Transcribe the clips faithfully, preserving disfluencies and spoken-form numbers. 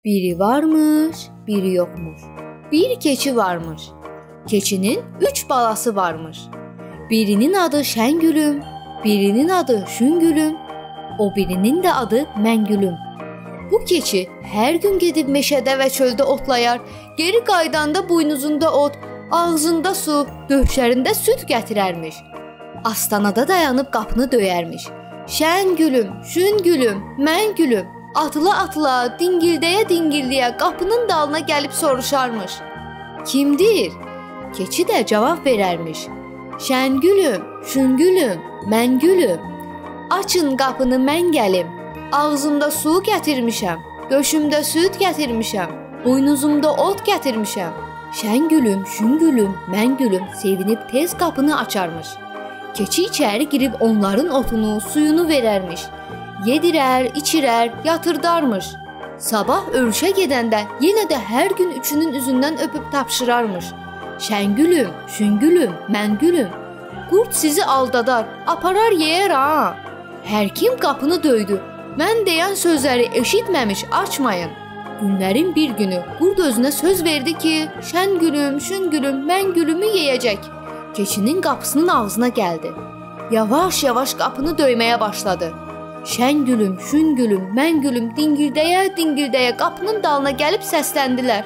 Biri varmış, biri yokmuş. Bir keçi varmış. Keçinin üç balası varmış. Birinin adı Şengülüm, birinin adı Şüngülüm, o birinin də adı Məngülüm. Bu keçi hər gün gedib meşədə və çöldə otlayar, geri qaydanda buynuzunda ot, ağzında su, döşlərində süd gətirərmiş. Astanada dayanıb qapını döyərmiş. Şəngülüm, Şüngülüm, Məngülüm, atıla-atıla, dingildəyə-dingildəyə qapının dalına gəlib soruşarmış. Kimdir? Keçi də cavab verərmiş. Şəngülüm, Şüngülüm, Məngülüm. Açın qapını, mən gəlim. Ağzımda su gətirmişəm, döşümdə süd gətirmişəm, buynuzumda ot gətirmişəm. Şəngülüm, Şüngülüm, Məngülüm sevinib tez qapını açarmış. Keçi içəri girib onların otunu, suyunu verərmiş. Yedirər, içirər, yatırdarmış. Sabah örüşə gedəndə yenə də hər gün üçünün üzündən öpüb tapşırarmış. Şəngülüm, Şüngülüm, Məngülüm, qurd sizi aldadar, aparar yeyər ha. Hər kim qapını döydü. Mən deyən sözləri eşitməmiş, açmayın. Günlərin bir günü qurd özünə söz verdi ki, Şəngülüm, Şüngülüm, Məngülümü yeyəcək. Keçinin qapısının ağzına gəldi. Yavaş-yavaş qapını döyməyə başladı. Şəngülüm, Şüngülüm, Məngülüm dingildəyə-dingildəyə qapının dalına gəlib səsləndilər.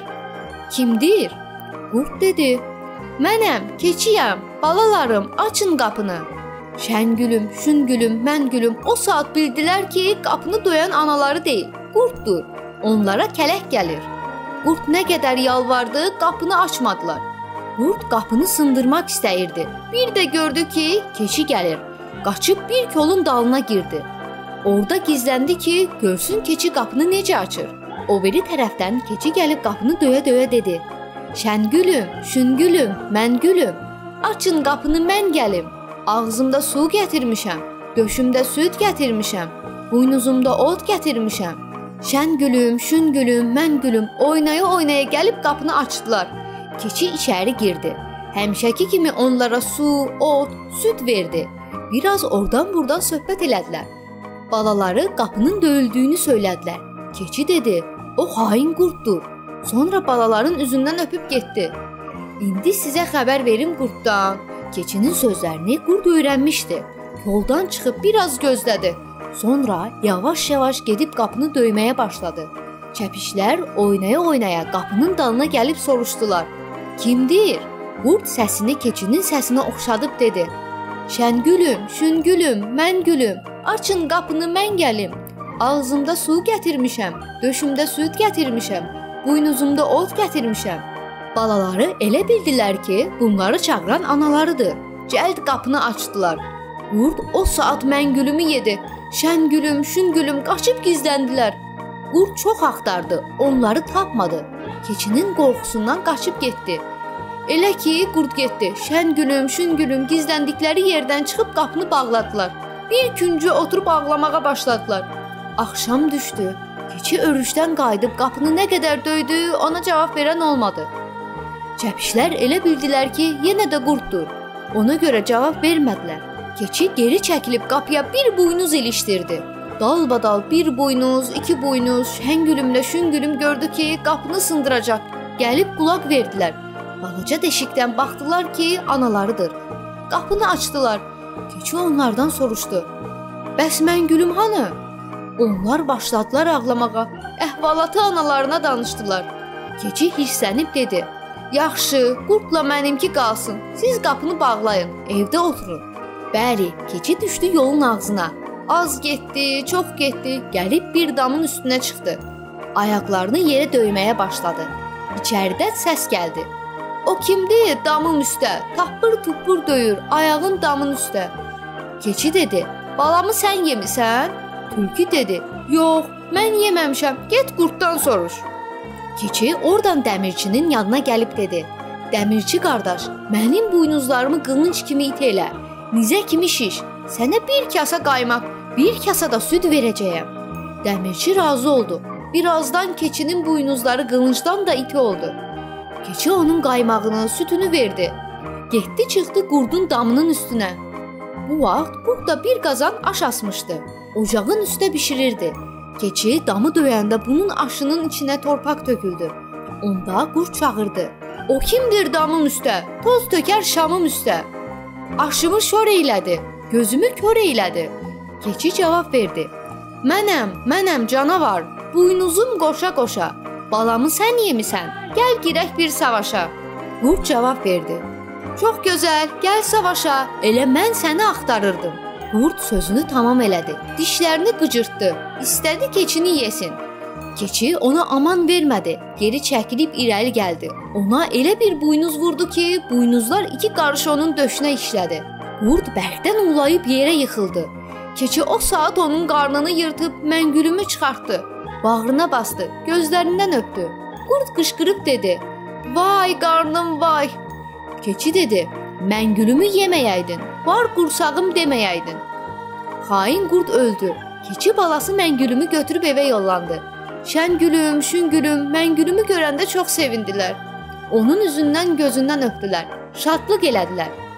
Kimdir? Qurd dedi. Mənəm, keçiyəm, balalarım, açın qapını. Şəngülüm, Şüngülüm, Məngülüm o saat bildilər ki, qapını döyan anaları deyil, qurddur. Onlara kələk gəlir. Qurd nə qədər yalvardı, qapını açmadılar. Qurd qapını sındırmaq istəyirdi. Bir də gördü ki, keçi gəlir. Qaçıb bir kolun dalına girdi. Orada gizləndi ki, görsün keçi qapını necə açır. O biri tərəfdən keçi gəlib qapını döyə-döyə dedi. Şəngülüm, Şüngülüm, Məngülüm, açın qapını, mən gəlim. Ağzımda su gətirmişəm, döşümdə süd gətirmişəm, buynuzumda ot gətirmişəm. Şəngülüm, Şüngülüm, Məngülüm oynaya-oynaya gəlib qapını açdılar. Keçi içəri girdi. Həmişəki kimi onlara su, ot, süd verdi. Biraz oradan-buradan söhbət elədilər. Balaları qapının döyüldüyünü söylədilər. Keçi dedi, o hain qurddur. Sonra balaların üzündən öpüb getdi. İndi sizə xəbər verim qurddan. Keçinin sözlərini qurd öyrənmişdi. Yoldan çıxıb biraz gözlədi. Sonra yavaş-yavaş gedib qapını döyməyə başladı. Çəpişlər oynaya-oynaya qapının dalına gəlib soruşdular. Kimdir? Qurd səsini keçinin səsinə oxşadıb dedi. Şəngülüm, Şüngülüm, Məngülüm, açın qapını, mən gəlim. Ağzımda su gətirmişəm, döşümdə süd gətirmişəm, buynuzumda ot gətirmişəm. Balaları elə bildilər ki, bunları çağıran analarıdır. Cəld qapını açdılar. Qurd o saat Məngülümü yedi. Şəngülüm, Şüngülüm qaçıb gizləndilər. Qurd çox axtardı, onları tapmadı. Keçinin qorxusundan qaçıb getdi. Elə ki, qurd getdi. Şəngülüm, Şüngülüm gizləndikləri yerdən çıxıb qapını bağladılar. Bir küncü oturub ağlamağa başladılar. Axşam düşdü. Keçi örüşdən qayıdıb qapını nə qədər döydü, ona cavab verən olmadı. Çəpişlər elə bildilər ki, yenə də qurddur. Ona görə cavab vermədilər. Keçi geri çəkilib qapıya bir buynuz ilişdirdi. Dalbadal bir buynuz, iki buynuz, Şəngülümlə Şüngülüm gördü ki, qapını sındıracaq. Gəlib qulaq verdilər. Balaca deşikdən baxdılar ki, analarıdır. Qapını açdılar. Keçi onlardan soruşdu. Bəs Məngülüm hanı? Onlar başladılar ağlamağa. Əhvalatı analarına danışdılar. Keçi hirslənib dedi. Yaxşı, qurdla mənimki qalsın. Siz qapını bağlayın, evdə oturun. Bəli, keçi düşdü yolun ağzına. Az getdi, çox getdi, gəlib bir damın üstünə çıxdı. Ayaqlarını yerə döyməyə başladı. İçəridə səs gəldi. O kimdir damın üstə? Tappır-tuppur döyür, ayağın damın üstə. Keçi dedi, balamı sən yemisən? Tülkü dedi, yox, mən yeməmişəm, get qurddan soruş. Keçi oradan dəmirçinin yanına gəlib dedi, dəmirçi qardaş, mənim buynuzlarımı qılınc kimi it elə, nizə kimi şiş, sənə bir kasa qaymaq, bir kasa da süd verəcəyəm. Dəmirçi razı oldu. Birazdan keçinin buynuzları qılıncdan da iti oldu. Keçi onun qaymağını, sütünü verdi. Getdi çıxdı qurdun damının üstünə. Bu vaxt qurd da bir qazan aş asmışdı. Ocağın üstə bişirirdi. Keçi damı döyəndə bunun aşının içinə torpaq töküldü. Onda qurd çağırdı. O kimdir damım üstə? Toz tökər şamım üstə. Aşımı şor eylədi, gözümü kör eylədi. Keçi cavab verdi. Mənəm, mənəm canavar, buynuzum qoşa-qoşa. Balamı sən yemisən, gəl girək bir savaşa. Qurd cavab verdi. Çox gözəl, gəl savaşa, elə mən səni axtarırdım. Qurd sözünü tamam elədi, dişlərini qıcırtdı, istədi keçini yesin. Keçi ona aman vermədi, geri çəkilib irəli gəldi. Ona elə bir buynuz vurdu ki, buynuzlar iki qarış onun döşünə işlədi. Qurd bərkdən ulayıb yerə yıxıldı. Keçi o saat onun qarnını yırtıb məngülümü çıxartdı. Bağrına bastı, gözlərindən öpdü. Qurd qışqırıb dedi. Vay qarnım vay. Keçi dedi. Məngülümü yeməyəydin, var qursağım deməyəydin. Xain qurd öldü. Keçi balası məngülümü götürüb evə yollandı. Şəngülüm, şüngülüm, məngülümü görəndə çox sevindilər. Onun üzündən gözündən öpdülər. Şadlıq elədilər.